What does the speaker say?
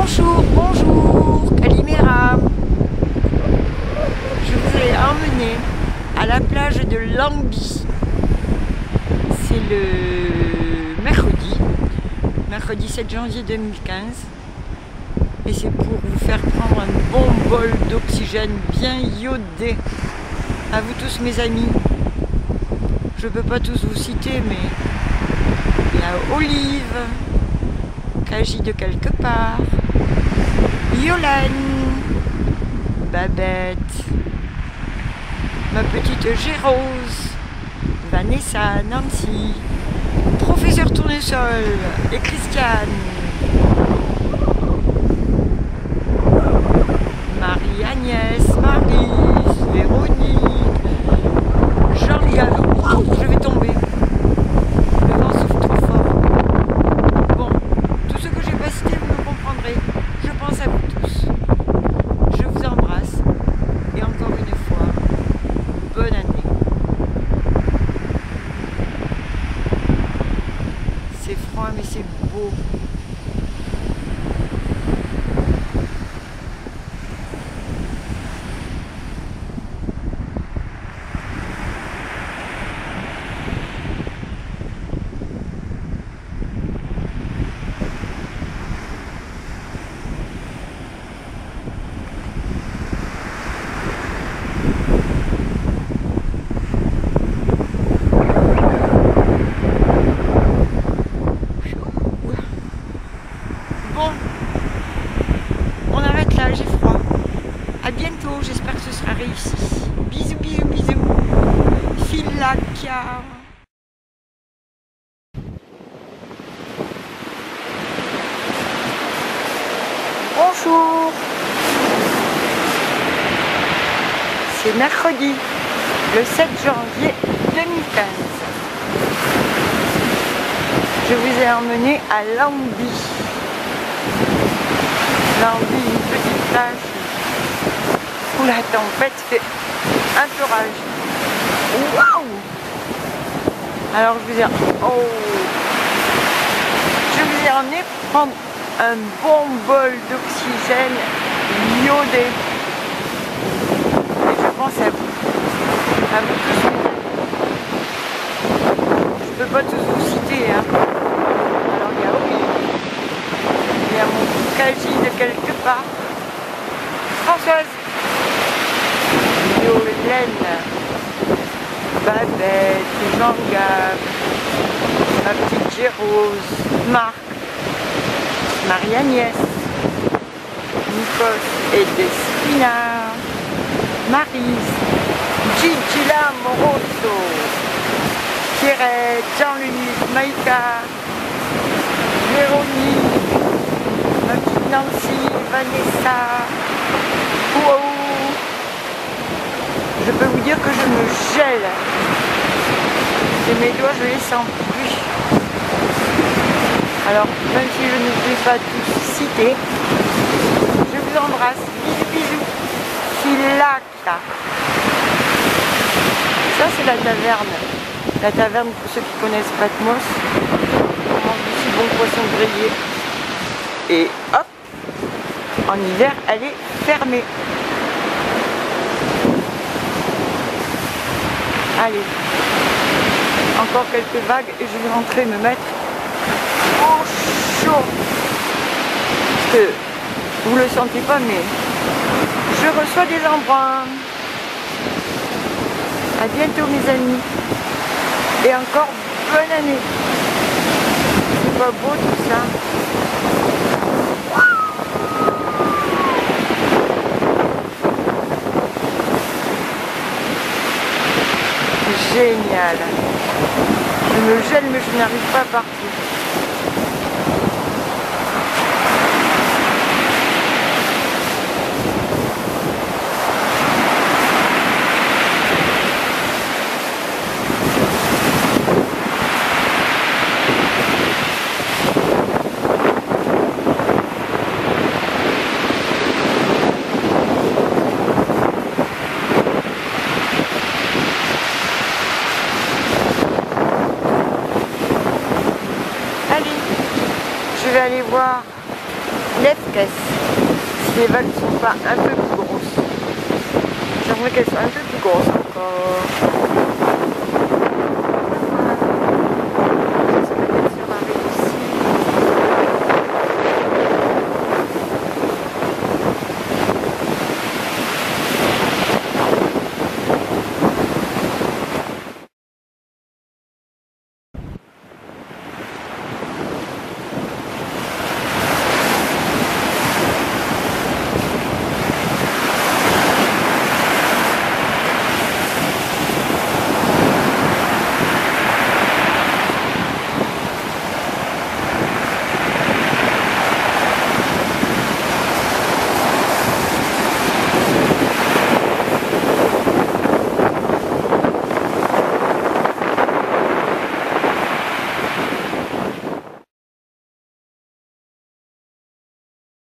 Bonjour, bonjour, Calimera. Je vous ai emmené à la plage de Langby. C'est le mercredi 7 janvier 2015. Et c'est pour vous faire prendre un bon bol d'oxygène bien iodé. À vous tous mes amis. Je ne peux pas tous vous citer, mais il y a Olive, Kaji de quelque part, Yolène, Babette, ma petite Gérose, Vanessa, Nancy, Professeur Tournesol et Christiane, Marie-Agnès, Marie, Véronique, Jean-Lial. Je vais tomber. Le vent souffle trop fort. Bon, tout ce que j'ai pas cité, vous me comprendrez. Je pense à vous tous. Je vous embrasse. Et encore une fois, bonne année. C'est froid, mais c'est beau. Bon, on arrête là, j'ai froid. À bientôt, j'espère que ce sera réussi. Bisous, bisous, bisous. Filakia. Bonjour. C'est mercredi, le 7 janvier 2015. Je vous ai emmené à Langby. Langby, une petite plage où la tempête fait un peu rage. Waouh! Alors je vous ai emmené prendre un bon bol d'oxygène iodé. Et je pense à vous tous. Je peux pas tous vous citer, hein. Alors il y a Olive, il y a mon Kaji de quelque part, Françoise, Yolène, Babette, Jean-Gab, ma petite Gérose, Marc, Marie-Agnès, Nikos et Despina, Marise, Gigi Lamoroso, Pierrette, Jean-Louis, Maïka, Véronique, ma petite Nancy, Vanessa. Wow. Je peux vous dire que je me gèle. Et mes doigts, je les sens plus. Alors, même si je ne vais pas tous citer, je vous embrasse. Bisous, bisous. Filaka. Ça, c'est la taverne. La taverne, pour ceux qui connaissent Patmos, on mange du si bon poisson grillé. Et hop, en hiver, elle est fermée. Allez, encore quelques vagues et je vais rentrer me mettre au chaud. Parce que vous le sentez pas, mais je reçois des embruns. À bientôt mes amis. Et encore bonne année. C'est pas beau tout ça. Génial. Je me gèle mais je n'arrive pas à partir. Je vais aller voir Lefkes. Si les vagues ne sont pas un peu plus grosses. J'aimerais qu'elles soient un peu plus grosses encore.